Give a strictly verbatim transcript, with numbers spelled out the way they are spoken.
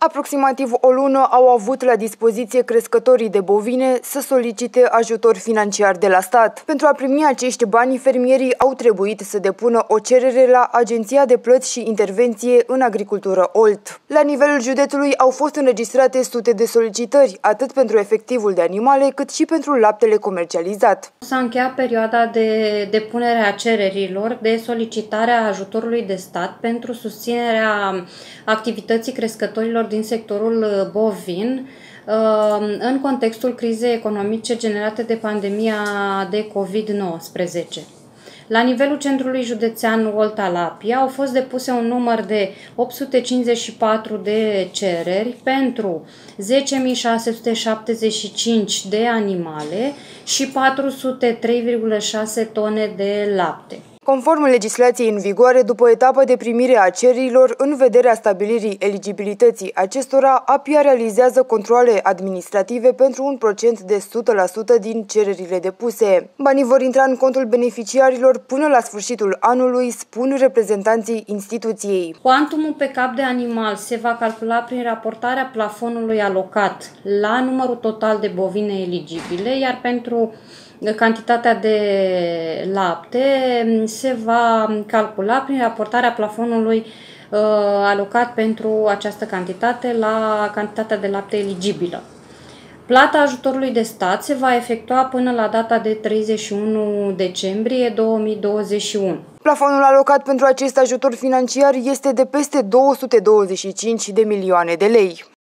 Aproximativ o lună au avut la dispoziție crescătorii de bovine să solicite ajutor financiar de la stat. Pentru a primi acești bani, fermierii au trebuit să depună o cerere la Agenția de Plăți și Intervenție în Agricultură Olt. La nivelul județului au fost înregistrate sute de solicitări, atât pentru efectivul de animale, cât și pentru laptele comercializat. S-a încheiat perioada de depunere a cererilor de solicitare a ajutorului de stat pentru susținerea activității crescătorilor din sectorul bovin în contextul crizei economice generate de pandemia de covid nouăsprezece. La nivelul centrului județean Olta-Lapia au fost depuse un număr de opt sute cincizeci și patru de cereri pentru zece mii șase sute șaptezeci și cinci de animale și patru sute trei virgulă șase tone de lapte. Conform legislației în vigoare, după etapa de primire a cererilor, în vederea stabilirii eligibilității acestora, A P I A realizează controale administrative pentru un procent de o sută la sută din cererile depuse. Banii vor intra în contul beneficiarilor până la sfârșitul anului, spun reprezentanții instituției. Cuantumul pe cap de animal se va calcula prin raportarea plafonului alocat la numărul total de bovine eligibile, iar pentru cantitatea de lapte se va calcula prin raportarea plafonului uh, alocat pentru această cantitate la cantitatea de lapte eligibilă. Plata ajutorului de stat se va efectua până la data de treizeci și unu decembrie două mii douăzeci și unu. Plafonul alocat pentru acest ajutor financiar este de peste două sute douăzeci și cinci de milioane de lei.